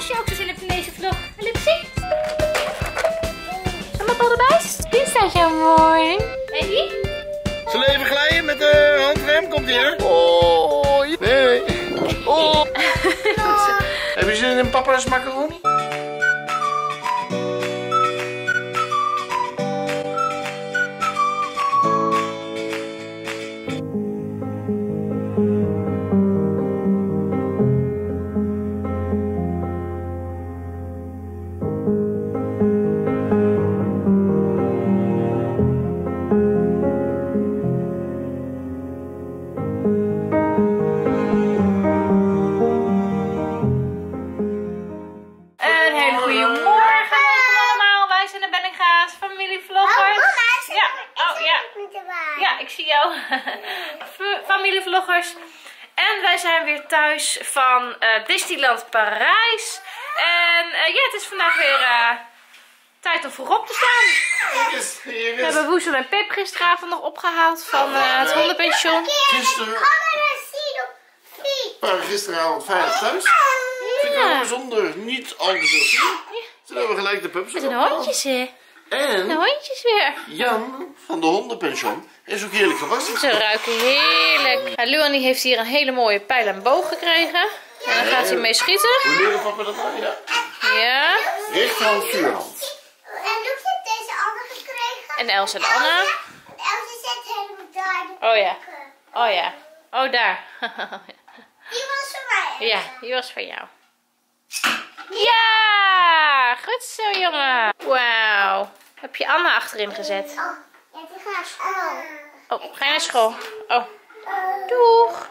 als je ook zo zin hebt in deze vlog. Luxie? Zal ik al erbij? Die staat zo mooi. En die? Zullen we even glijden met de handrem? Komt ie hè? Oh, nee. Oh. Heb je zin in papa's macaroni? Familievloggers. En wij zijn weer thuis van Disneyland Parijs. En ja, het is vandaag weer tijd om voorop te staan. We hebben Woezel en Pip gisteravond nog opgehaald van het hondenpension. Gisteravond veilig thuis. Ze komen zonder niet al te veel zien. Ze hebben gelijk de pups. Met een hondjes hè. En de hondjes weer. Jan van de hondenpension is ook heerlijk gewassen. Ze ruiken heerlijk. Ja, Luan die heeft hier een hele mooie pijl en boog gekregen. En dan gaat hij mee schieten. Hoe leren papa dat nou? Ja. Ja. Rechterhand, vuurhand. En Luc heeft deze andere gekregen. En Els en Anna. Els zit helemaal daar. Oh ja. Oh ja. Oh daar. Die was voor mij. Ja, die was van jou. Ja, goed zo jongen. Wauw. Heb je Anna achterin gezet? Oh, ja, die gaat naar school. Oh, ga je naar school? Oh. Doeg.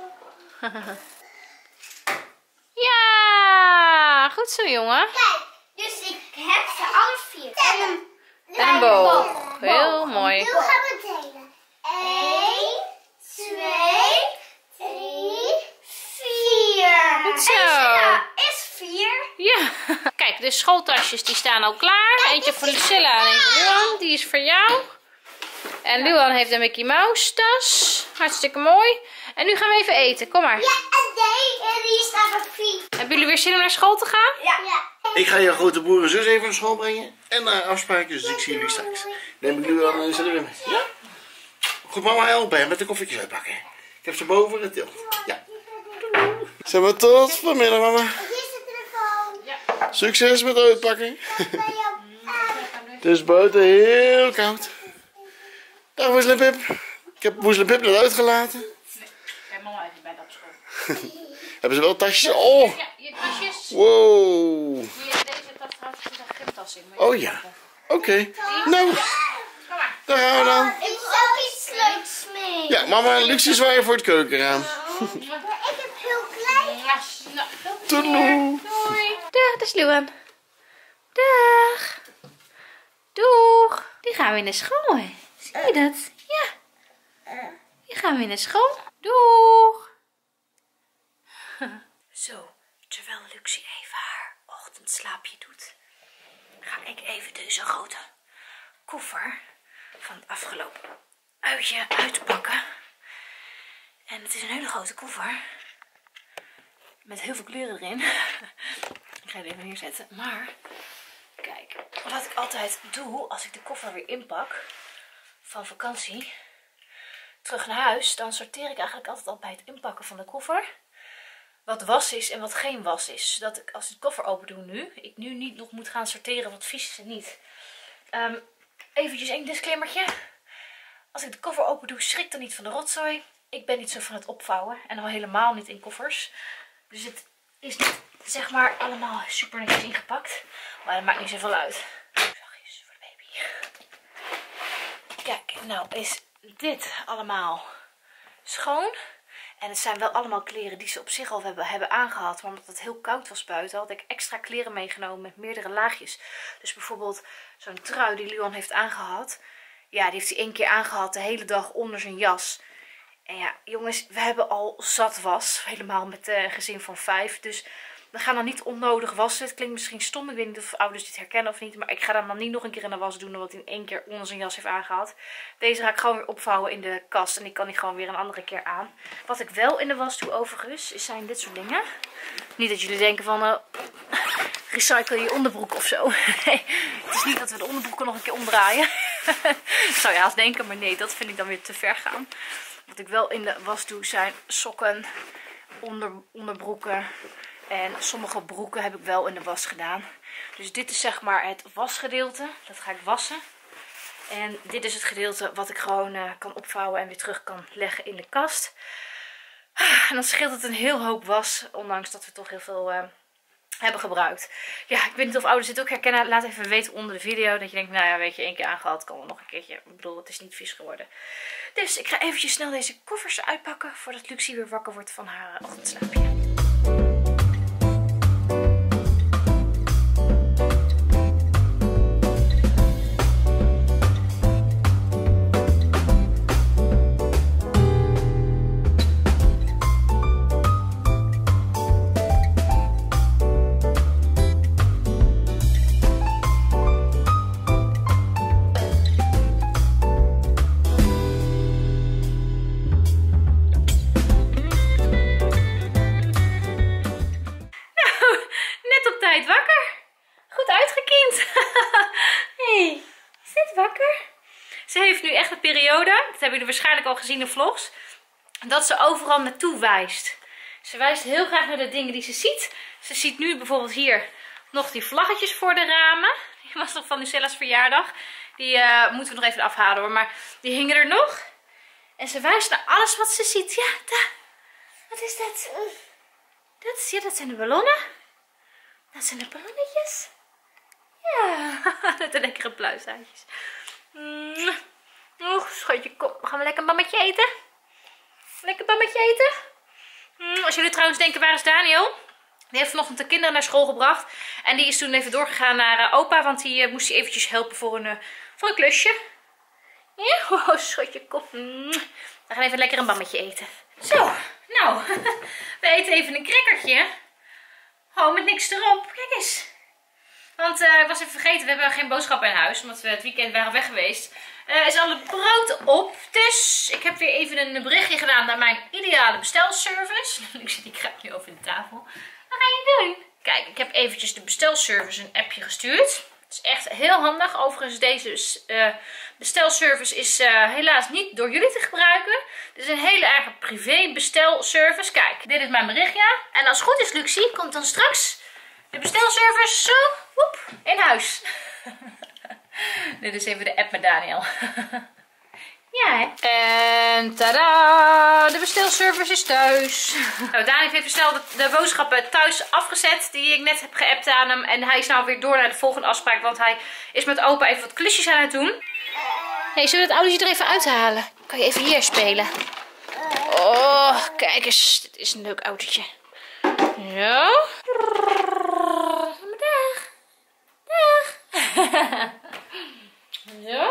Ja, goed zo jongen. Kijk, dus ik heb ze alle 4. En een boog. Heel mooi. Nu gaan we delen. 1, 2, 3, 4. Goed zo. Is 4. Ja. Kijk, de schooltasjes die staan al klaar. Eentje voor Lucilla en eentje voor Luan. Die is voor jou. En Luan heeft een Mickey Mouse tas. Hartstikke mooi. En nu gaan we even eten. Kom maar. Ja, en die staat op 4. Hebben jullie weer zin om naar school te gaan? Ja. Ik ga jouw grote broer en zus even naar school brengen. En naar afspraken, dus ik zie jullie straks. Neem ik nu aan en zullen we met. Ja? Goed, mama helpen hè, met de koffietjes uitpakken. Ik heb ze boven getild. Ja. Zeg maar tot vanmiddag, mama. Hier is de telefoon. Ja. Succes met uitpakken. Bij jou. Het is buiten heel koud. Dag Woezel en Pip. Ik heb Woezel en Pip net uitgelaten. Nee, kijk, mama is niet bij op school. Hebben ze wel tasjes? Oh! Ja, je tasjes. Wow! Deze tas trouwens zit een gymtas in. Oh ja. Oké. Nou, Kom maar. daar gaan we dan. Ik heb ook iets leuks mee. Ja, mama en Luxie zwaaien voor het keukenraam. Maar ik heb heel klein. Toedeloe. Doei. Dag, dat is Luan. Dag. Doeg. Die gaan we naar school, hè? Zie je dat? Ja. Die gaan we naar school. Doeg. Zo, terwijl Luxie even haar ochtendslaapje doet, ga ik even deze grote koffer van het afgelopen uitje uitpakken. En het is een hele grote koffer. Met heel veel kleuren erin. Ik ga het even neerzetten. Maar, kijk. Wat ik altijd doe als ik de koffer weer inpak van vakantie. Terug naar huis. Dan sorteer ik eigenlijk altijd al bij het inpakken van de koffer. Wat was is en wat geen was is. Zodat ik als ik de koffer open doe nu. Ik nu niet nog moet gaan sorteren wat vies is en niet. Eventjes een disclaimertje. Als ik de koffer open doe, schrik dan niet van de rotzooi. Ik ben niet zo van het opvouwen. En al helemaal niet in koffers. Dus het is niet, zeg maar, allemaal super netjes ingepakt. Maar dat maakt niet zoveel uit. Zachtjes voor de baby. Kijk, nou is dit allemaal schoon. En het zijn wel allemaal kleren die ze op zich al hebben aangehad. Maar omdat het heel koud was buiten, had ik extra kleren meegenomen met meerdere laagjes. Dus bijvoorbeeld zo'n trui die Luan heeft aangehad. Ja, die heeft hij 1 keer aangehad de hele dag onder zijn jas. En ja, jongens, we hebben al zat was. Helemaal met een gezin van 5. Dus we gaan dan niet onnodig wassen. Het klinkt misschien stom. Ik weet niet of ouders dit herkennen of niet. Maar ik ga dan niet nog een keer in de was doen. Omdat hij 1 keer onder zijn jas heeft aangehad. Deze ga ik gewoon weer opvouwen in de kast. En die kan ik gewoon weer een andere keer aan. Wat ik wel in de was doe overigens, zijn dit soort dingen. Niet dat jullie denken van, recycle je onderbroek of zo. Nee, het is niet dat we de onderbroeken nog een keer omdraaien. Zou je haast denken, maar nee, dat vind ik dan weer te ver gaan. Wat ik wel in de was doe zijn sokken, onderbroeken en sommige broeken heb ik wel in de was gedaan. Dus dit is zeg maar het wasgedeelte. Dat ga ik wassen. En dit is het gedeelte wat ik gewoon kan opvouwen en weer terug kan leggen in de kast. En dan scheelt het een heel hoop was, ondanks dat we toch heel veel hebben gebruikt. Ja, ik weet niet of ouders dit ook herkennen. Laat even weten onder de video. Dat je denkt, nou ja, weet je, 1 keer aangehad, kan wel nog een keertje. Ik bedoel, het is niet vies geworden. Dus ik ga eventjes snel deze koffers uitpakken voordat Luxie weer wakker wordt van haar ochtendslaapje. Ze heeft nu echt een periode, dat hebben jullie waarschijnlijk al gezien in vlogs, dat ze overal naartoe wijst. Ze wijst heel graag naar de dingen die ze ziet. Ze ziet nu bijvoorbeeld hier nog die vlaggetjes voor de ramen. Die was nog van Lucella's verjaardag. Die moeten we nog even afhalen hoor, maar die hingen er nog. En ze wijst naar alles wat ze ziet. Ja, daar. Wat is dat? Dat zijn de ballonnen. Dat zijn de ballonnetjes. Ja, dat zijn lekkere pluishaartjes. Oh, schatje, kom. Gaan we lekker een bammetje eten? Lekker bammetje eten? Als jullie trouwens denken, waar is Daniel? Die heeft vanochtend de kinderen naar school gebracht. En die is toen even doorgegaan naar opa. Want die moest hij eventjes helpen voor een klusje. Ja, oh, schatje, kom. We gaan even lekker een bammetje eten. Zo, nou. We eten even een crackertje. Oh, met niks erop. Kijk eens. Want ik was even vergeten, we hebben geen boodschappen in huis. Omdat we het weekend waren weg geweest. Is alle brood op. Dus ik heb weer even een berichtje gedaan naar mijn ideale bestelservice. Die kruipt nu over de tafel. Wat ga je doen? Kijk, ik heb eventjes de bestelservice een appje gestuurd. Het is echt heel handig. Overigens, deze bestelservice is helaas niet door jullie te gebruiken. Het is een hele eigen privé bestelservice. Kijk, dit is mijn berichtje. En als het goed is, Luxie, komt dan straks de bestelservice zo in huis. Dit is even de app met Daniel. Ja, hè? En tada! De bestelservice is thuis. Nou, Daniel heeft snel de boodschappen thuis afgezet die ik net heb geappt aan hem. En hij is nou weer door naar de volgende afspraak, want hij is met opa even wat klusjes aan het doen. Hey, zullen we het autootje er even uithalen? Kan je even hier spelen? Oh, kijk eens. Dit is een leuk autootje. Zo. Dag. Dag. Zo.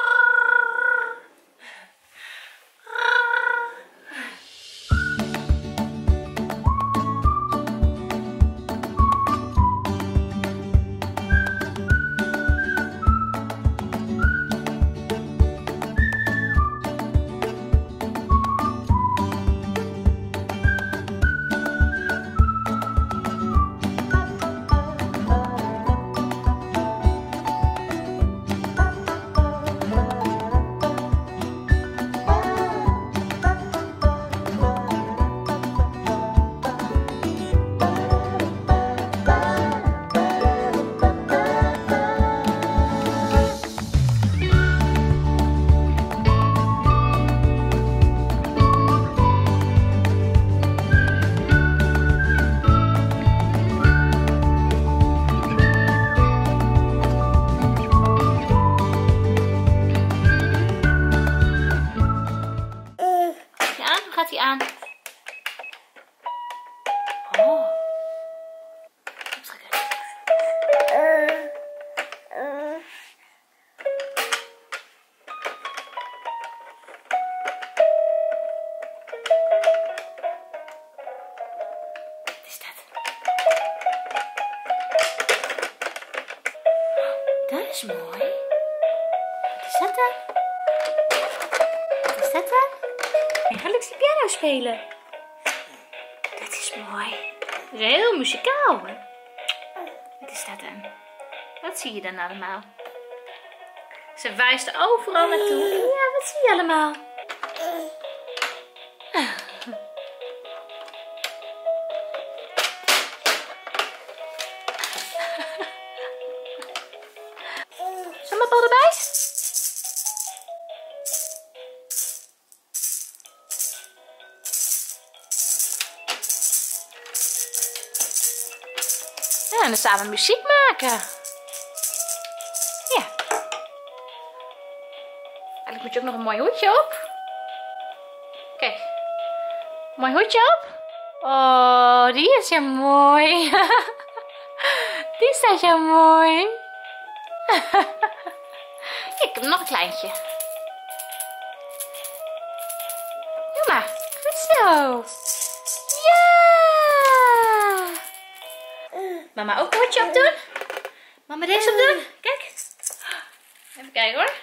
Dat is mooi. Wat is dat dan? Wat is dat dan? Je gaat Luxie piano spelen. Dat is mooi. Dat is heel muzikaal, hè? Wat is dat dan? Wat zie je dan allemaal? Ze wijst overal naartoe. Ja, wat zie je allemaal? Zomerbal erbij? Ja, en dan samen muziek maken. Ja. Eigenlijk moet je ook nog een mooi hoedje op. Kijk. Mooi hoedje op. Oh, die is ja mooi. Die staat ja mooi. Ik heb nog een kleintje. Doe maar. Goed zo. Ja. Mama ook een hoedje opdoen. Mama deze opdoen. Kijk. Even kijken hoor.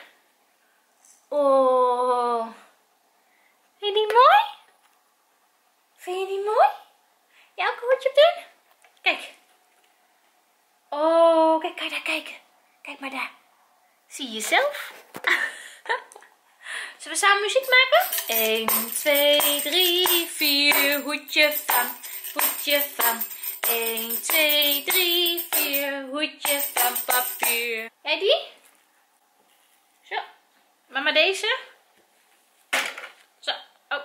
Oh. Vind je die mooi? Vind je die mooi? Ja, ook een hoedje opdoen. Kijk. Oh, kijk, kan je daar kijken? Kijk maar daar. Zie je jezelf? Zullen we samen muziek maken? 1, 2, 3, 4. Hoedje van, hoedje van. 1, 2, 3, 4. Hoedje van papier. Jij die? Zo. Mama deze. Zo. Oh.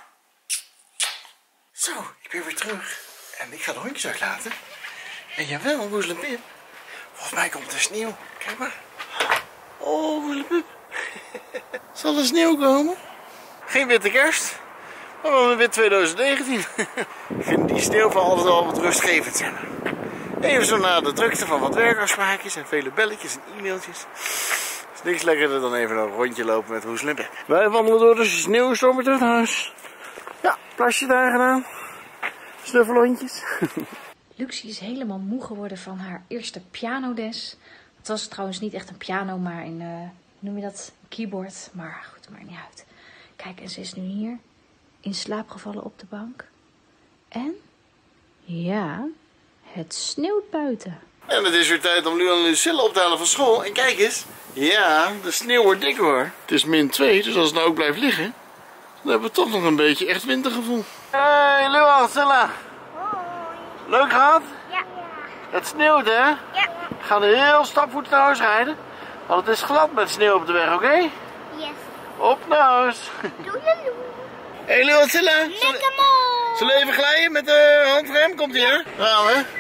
Zo, ik ben weer terug. En ik ga de hondjes uitlaten. En jawel, Woezel en Pip. Volgens mij komt er sneeuw. Kijk maar. Oh, Woezel en Pip. Zal er sneeuw komen? Geen witte kerst. Maar wel een wit 2019. Ik vind die sneeuwval altijd wel wat rustgevend zijn. Even zo na de drukte van wat werkafspraakjes en vele belletjes en e-mailtjes. Is niks lekkerder dan even een rondje lopen met Woezel en Pip. Wij wandelen door de sneeuwstorm weer terug naar huis. Ja, plasje daar gedaan. Snuffelhondjes. Luxie is helemaal moe geworden van haar eerste pianoles. Het was trouwens niet echt een piano, maar een, hoe noem je dat? Een keyboard. Maar goed, maakt niet uit. Kijk, en ze is nu hier in slaap gevallen op de bank. En, ja, het sneeuwt buiten. En het is weer tijd om Luan en Lucille op te halen van school. En kijk eens, ja, de sneeuw wordt dik hoor. Het is -2, dus als het nou ook blijft liggen, dan hebben we toch nog een beetje echt wintergevoel. Hey Luan, Silla. Leuk gehad? Ja. Het sneeuwt hè? Ja. We gaan heel stapvoets naar huis rijden. Want het is glad met sneeuw op de weg, oké? Yes. Op naar huis. Doei. Hey Luan, Silla. Lekker mooi. Zullen we even glijden met de handrem? Komt ie hè? Daar gaan we.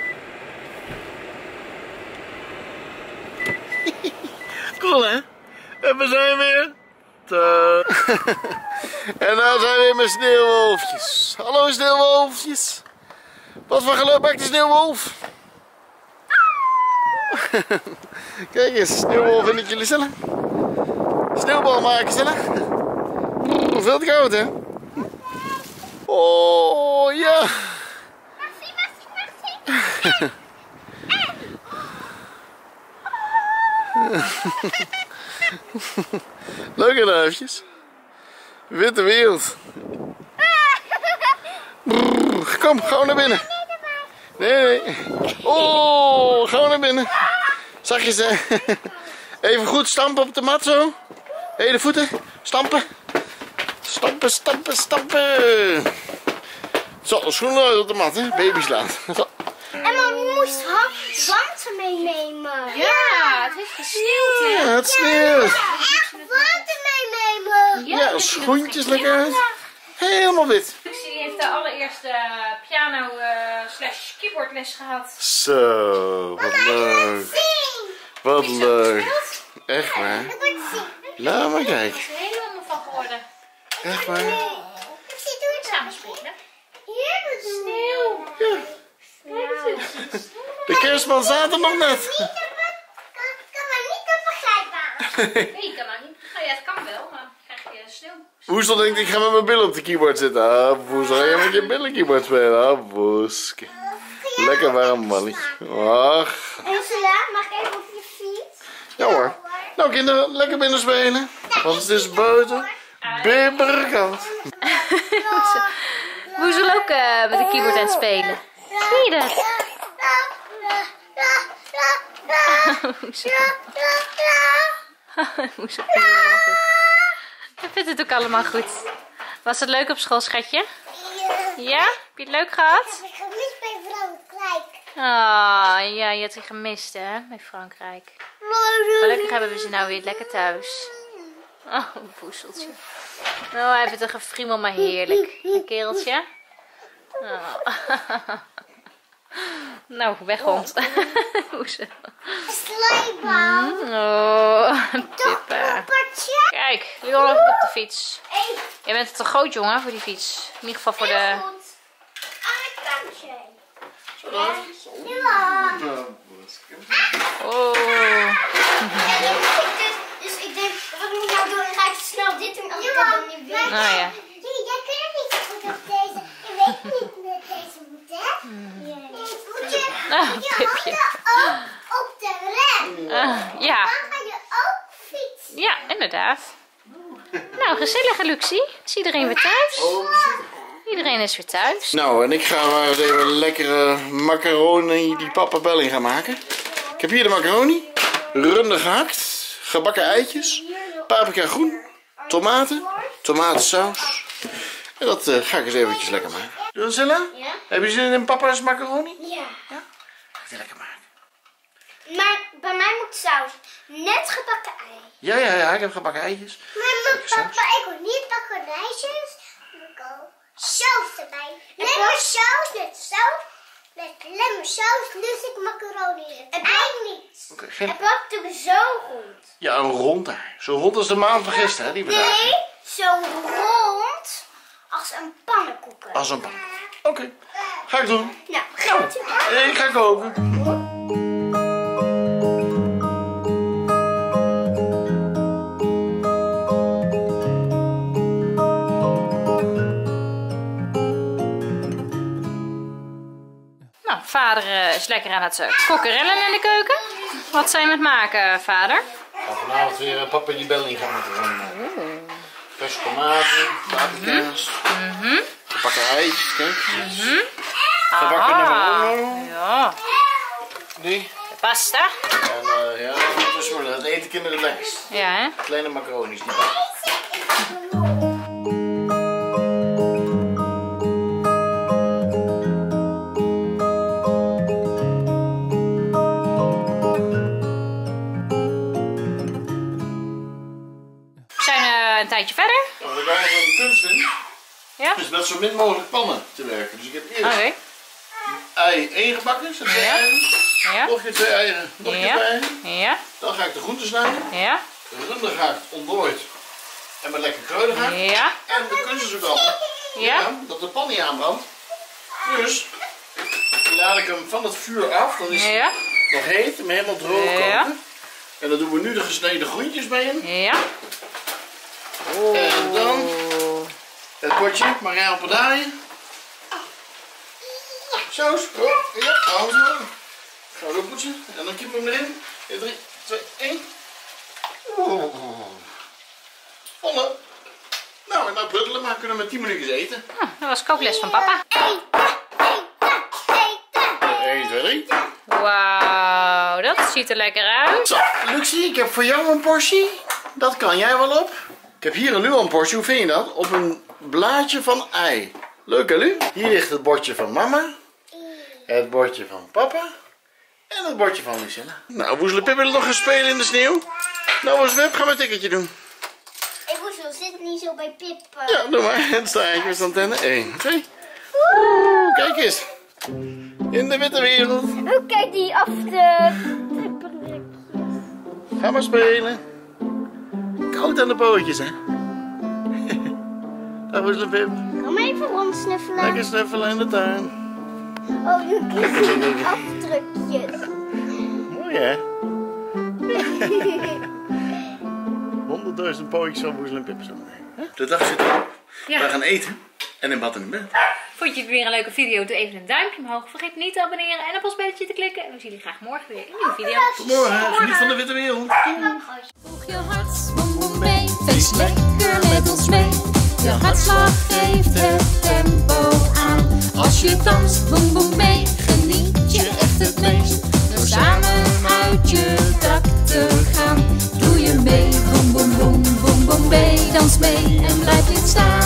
Cool hè? En we zijn weer. En nou zijn we weer met sneeuwwolfjes. Hallo sneeuwwolfjes. Wat voor geluid maakt de sneeuwwolf? Kijk eens, sneeuwwolf vind ik jullie stellen. Sneeuwbal maken stellen. Veel te koud hè? Oh ja. Merci. Leuke duifjes. Witte wereld. Kom, gauw naar binnen. Nee. Oh, gauw naar binnen. Zachtjes hè. Even goed stampen op de mat zo. Hele voeten. Stampen. Stampen. Zo, schoenen uit op de mat hè. Baby slaan. Zo. En we moesten wanten meenemen. Ja, het heeft gesneeuwd hè. Ja, het sneeuwt. Echt wanten meenemen. Ja, schoentjes lekker uit. Helemaal wit. Luxie heeft de allereerste piano slash keyboardles gehad. Zo, wat leuk. Zing. Wat leuk. Gespeeld? Echt waar. Ik word zing. Laat maar Er kijken. is er helemaal van geworden. Echt waar. Ik zie het Samen spelen. hier doen. Sneeuw. Ja. Kijk eens. De kerstman staat er nog net. Kan maar niet onbegrijpbaar. Nee, kan nou niet. Nou ja, het kan wel, maar dan krijg je sneeuw. Woestel denkt ik ga met mijn billen op de keyboard zitten. Ah, Woestel, ga je met je billen keyboard spelen? Ah, Woeske. Lekker warm mannetje. Ach. Ursula, mag ik even op je fiets? Ja hoor. Nou kinderen, lekker binnen spelen. Want het is buiten bibberkoud. Woezel ook met de keyboard aan het spelen. Zie je dat? Hoezo vind je het allemaal goed? Ik vind het ook allemaal goed. Was het leuk op school, schatje? Ja? Heb je het leuk gehad? Ik heb gemist bij Frankrijk. Oh, ja, je had je gemist, hè, bij Frankrijk. Gelukkig hebben we ze nou weer lekker thuis. Oh, een poeseltje. Nou, hij heeft het een gefriemel, maar heerlijk. Een kereltje. Oh. Nou, weghond. Hoezo? Slijbal. Oh, Pippa. Potje. Kijk, Leon even op de fiets. Hey, Jij bent te groot, jongen, voor die fiets. In ieder geval voor de... heel goed. Aan het kantje. Ja. Oh. Dus ik denk, wat moet ik nou doen? Dan ga ik snel dit doen als ik dat dan niet weet. Nou ja. Jij kunt niet zo goed op deze. Je weet niet met deze moet, hè? Moet je Pipje. handen ook op de rem. Ja. Dan ga je ook fietsen. Ja, inderdaad. Nou, gezellige Luxie. Is iedereen weer thuis? Iedereen is weer thuis. Nou, en ik ga maar eens even lekkere macaroni die papa Belling gaan maken. Ik heb hier de macaroni, runde gehakt, gebakken eitjes, paprika groen, tomaten, tomatensaus. En dat ga ik eens eventjes lekker maken. Lucilla, Ja? heb je zin in papa's macaroni? Ja. Ga ik die lekker maken? Maar bij mij moet saus. Net gebakken ei. Ja, ik heb gebakken eitjes. Maar papa, ik wil niet macaronijsjes. Ik wil saus erbij. Lemmersaus, net zo. Met lemmersaus lust ik macaroni. En ei niet. Oké, En pap doet zo goed. Ja, een rond ei. Zo rond als de maan van gisteren, hè, die we zagen. Nee, zo rond als een pannenkoeken. Als een pan. Oké, ga ik doen. Nou, gaat u maar. Ik ga koken. Nou, vader is lekker aan het kokkerellen in de keuken. Wat zijn we aan het maken, vader? Ga vanavond weer papa die Belling gaan maken. Verse tomaten, paprika's, gebakken eitjes, kijk. Gebakken macaroni. Ja, Die. de pasta. En ja, ondertussen dat eten kinderen het lekkerst. Ja, hè? Kleine macaroni's die bakken. We zijn een tijdje verder. Nou, we gaan van de kunst in. Ja? Dus met zo min mogelijk pannen te werken. Dus ik heb eerst Oké. ei 1 gebakken, zo 2 Ja. eieren. Ja. Nog een keer 2 eieren, nog een keer 2 eieren. Ja. Dan ga ik de groenten snijden. Ja. Rundegehakt ontdooid. En met lekker kruidengehakt. Ja. En de kunst is ook altijd Ja. dat de pan niet aanbrandt. Dus laat ik hem van het vuur af. Dan is hij Ja. nog heet, maar helemaal droog Ja. koken. En dan doen we nu de gesneden groentjes bij in. Ja. En dan het potje Marijn Padaaien. Saus. Oh, ja, gaan we zo. Gaan we zo poetsen. En dan kippen we hem erin. 3, 2, 1. Volle. Nou, en nou pruttelen, maar kunnen we 10 minuutjes eten. Oh, dat was kookles van papa. 1, 2, 3. Wauw, dat ziet er lekker uit. Zo, Luxie, ik heb voor jou een portie. Dat kan jij wel op. Ik heb hier een Luan portie, hoe vind je dat? Op een blaadje van ei. Leuk hè, Lu? Hier ligt het bordje van mama. Het bordje van papa. En het bordje van Lucilla. Nou, Woezel Pip wil nog gaan spelen in de sneeuw. Nou, Woezel Pip, ga maar een tikketje doen. Ik moest zit niet zo bij Pip. Ja, doe maar. Het staartje is antenne. 1, 2. Oeh, kijk eens. In de witte wereld. Oh, kijk die af de... Ga maar spelen. Koud aan de pootjes, hè. Dag Woezel Pip. Kom even rondsnuffelen. Lekker snuffelen in de tuin. Oh, nu krijg je die afdrukjes. Mooi hè? 100.000 pootjes van Woezel en Pip zo meteen. De dag zit erop. Ja. We gaan eten en in bad en in bed. Vond je het weer een leuke video? Doe even een duimpje omhoog. Vergeet niet te abonneren en op ons belletje te klikken. En we zien jullie graag morgen weer in een nieuwe video. Tot morgen. Geniet van de witte wereld. Voeg je hart, boem boem mee. Feest lekker met ons mee. Je hartslag geeft het tempo aan. Als je danst, boem boem mee. Geniet je echt het meest. Door samen uit je Doe je mee, boem boem boem boem boem, dans mee en blijf niet staan.